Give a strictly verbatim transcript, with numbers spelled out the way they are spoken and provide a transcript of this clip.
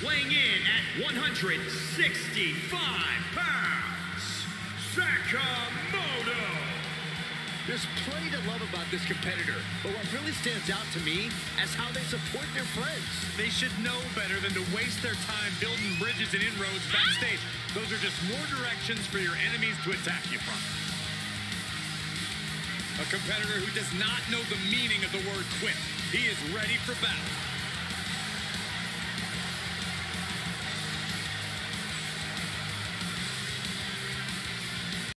weighing in at one hundred sixty-five pounds, Sakamoto. There's plenty to love about this competitor, but what really stands out to me is how they support their friends. They should know better than to waste their time building bridges and inroads backstage. Those are just more directions for your enemies to attack you from. A competitor who does not know the meaning of the word quit. He is ready for battle.